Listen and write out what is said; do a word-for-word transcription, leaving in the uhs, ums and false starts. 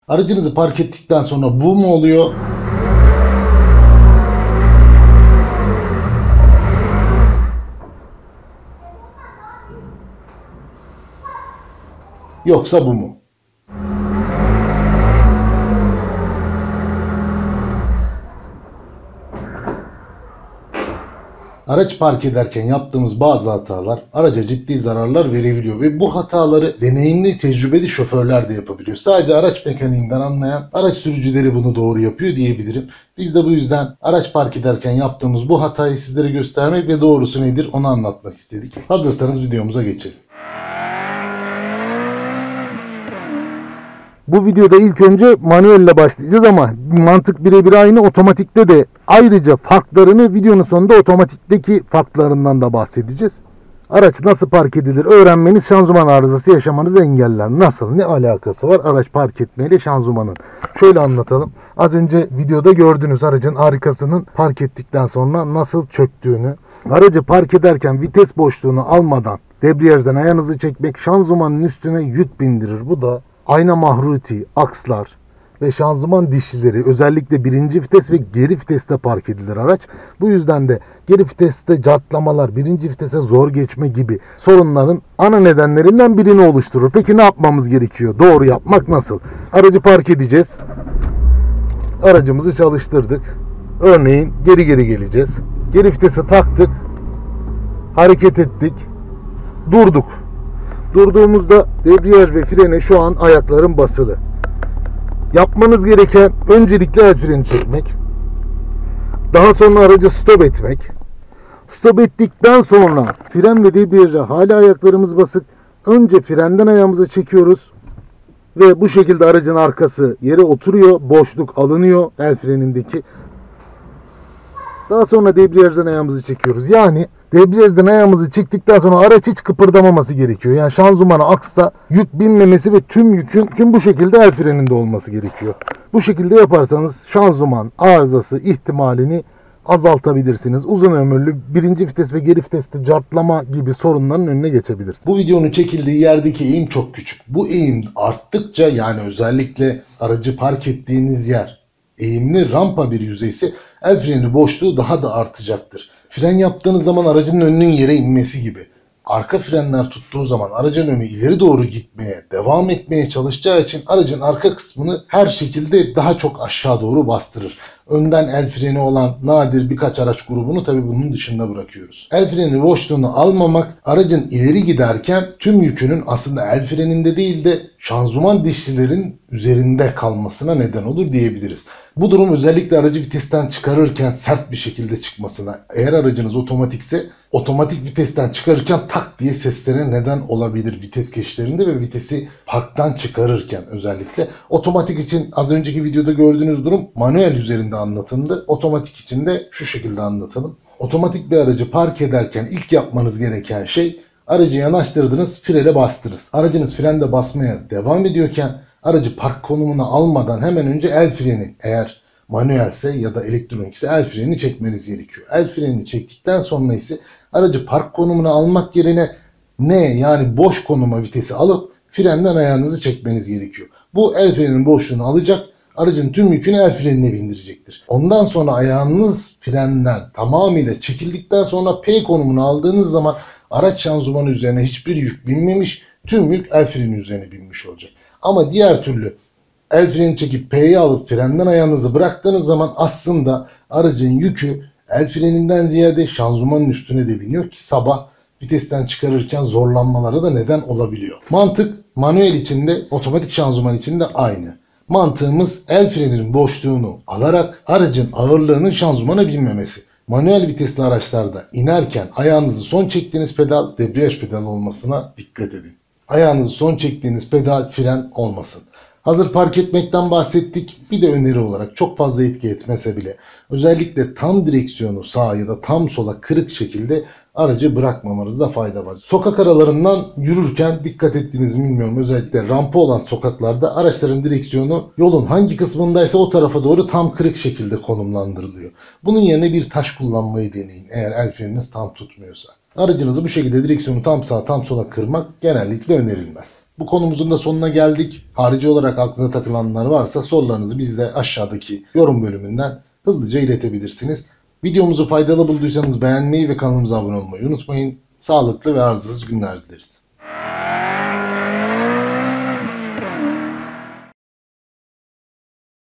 Aracınızı park ettikten sonra bu mu oluyor? Yoksa bu mu? Araç park ederken yaptığımız bazı hatalar araca ciddi zararlar verebiliyor ve bu hataları deneyimli, tecrübeli şoförler de yapabiliyor. Sadece araç mekaniğinden anlayan araç sürücüleri bunu doğru yapıyor diyebilirim. Biz de bu yüzden araç park ederken yaptığımız bu hatayı sizlere göstermek ve doğrusu nedir onu anlatmak istedik. Hazırsanız videomuza geçelim. Bu videoda ilk önce manuelle başlayacağız ama mantık birebir aynı. Otomatikte de ayrıca farklarını videonun sonunda otomatikteki farklarından da bahsedeceğiz. Araç nasıl park edilir öğrenmeniz şanzıman arızası yaşamanızı engeller. Nasıl? Ne alakası var araç park etmeyle şanzımanın? Şöyle anlatalım. Az önce videoda gördünüz aracın arkasının park ettikten sonra nasıl çöktüğünü. Aracı park ederken vites boşluğunu almadan debriyajdan ayağınızı çekmek şanzımanın üstüne yük bindirir. Bu da ayna mahruti, akslar ve şanzıman dişlileri özellikle birinci vites ve geri viteste park edilir araç. Bu yüzden de geri viteste cartlamalar, birinci vitese zor geçme gibi sorunların ana nedenlerinden birini oluşturur. Peki ne yapmamız gerekiyor? Doğru yapmak nasıl? Aracı park edeceğiz. Aracımızı çalıştırdık. Örneğin geri geri geleceğiz. Geri vitese taktık. Hareket ettik. Durduk. Durduğumuzda debriyaj ve frene şu an ayaklarım basılı. Yapmanız gereken öncelikle el freni çekmek. Daha sonra aracı stop etmek. Stop ettikten sonra fren ve debriyaja hala ayaklarımız basık. Önce frenden ayağımızı çekiyoruz. Ve bu şekilde aracın arkası yere oturuyor. Boşluk alınıyor el frenindeki. Daha sonra debriyajdan ayağımızı çekiyoruz. Yani debriyajdan ayağımızı çektikten sonra araç hiç kıpırdamaması gerekiyor. Yani şanzımana, aksta yük binmemesi ve tüm yükün tüm bu şekilde el freninde olması gerekiyor. Bu şekilde yaparsanız şanzıman arızası ihtimalini azaltabilirsiniz. Uzun ömürlü birinci vites ve geri viteste cartlama gibi sorunların önüne geçebilirsiniz. Bu videonun çekildiği yerdeki eğim çok küçük. Bu eğim arttıkça yani özellikle aracı park ettiğiniz yer eğimli rampa bir yüzeyse el freni boşluğu daha da artacaktır. Fren yaptığınız zaman aracın önünün yere inmesi gibi. Arka frenler tuttuğu zaman aracın önü ileri doğru gitmeye, devam etmeye çalışacağı için aracın arka kısmını her şekilde daha çok aşağı doğru bastırır. Önden el freni olan nadir birkaç araç grubunu tabi bunun dışında bırakıyoruz. El freni boşluğunu almamak aracın ileri giderken tüm yükünün aslında el freninde değil de şanzıman dişlilerin üzerinde kalmasına neden olur diyebiliriz. Bu durum özellikle aracı vitesten çıkarırken sert bir şekilde çıkmasına, eğer aracınız otomatikse otomatik vitesten çıkarırken tak diye seslere neden olabilir vites geçişlerinde ve vitesi parktan çıkarırken özellikle. Otomatik için az önceki videoda gördüğünüz durum manuel üzerinde anlatıldı. Otomatik için de şu şekilde anlatalım. Otomatikle aracı park ederken ilk yapmanız gereken şey aracı yanaştırdınız, frene bastınız. Aracınız frende basmaya devam ediyorken aracı park konumuna almadan hemen önce el freni eğer manuelse ya da elektronikse el freni çekmeniz gerekiyor. El frenini çektikten sonra ise aracı park konumuna almak yerine ne yani boş konuma vitesi alıp frenden ayağınızı çekmeniz gerekiyor. Bu el freninin boşluğunu alacak. Aracın tüm yükünü el frenine bindirecektir. Ondan sonra ayağınız frenden tamamıyla çekildikten sonra P konumunu aldığınız zaman araç şanzımanı üzerine hiçbir yük binmemiş, tüm yük el freni üzerine binmiş olacak. Ama diğer türlü el freni çekip P'yi alıp frenden ayağınızı bıraktığınız zaman aslında aracın yükü el freninden ziyade şanzımanın üstüne de biniyor ki sabah vitesten çıkarırken zorlanmalara da neden olabiliyor. Mantık manuel içinde, otomatik şanzıman içinde aynı. Mantığımız el freninin boşluğunu alarak aracın ağırlığının şanzımana binmemesi. Manuel vitesli araçlarda inerken ayağınızı son çektiğiniz pedal debriyaj pedalı olmasına dikkat edin. Ayağınızı son çektiğiniz pedal fren olmasın. Hazır park etmekten bahsettik. Bir de öneri olarak çok fazla etki etmese bile özellikle tam direksiyonu sağa ya da tam sola kırık şekilde aracı bırakmamanızda fayda var. Sokak aralarından yürürken dikkat ettiğinizi bilmiyorum. Özellikle rampa olan sokaklarda araçların direksiyonu yolun hangi kısmındaysa o tarafa doğru tam kırık şekilde konumlandırılıyor. Bunun yerine bir taş kullanmayı deneyin eğer el freniniz tam tutmuyorsa. Aracınızı bu şekilde direksiyonu tam sağa tam sola kırmak genellikle önerilmez. Bu konumuzun da sonuna geldik. Harici olarak aklınıza takılanlar varsa sorularınızı bizde aşağıdaki yorum bölümünden hızlıca iletebilirsiniz. Videomuzu faydalı bulduysanız beğenmeyi ve kanalımıza abone olmayı unutmayın. Sağlıklı ve arızasız günler dileriz.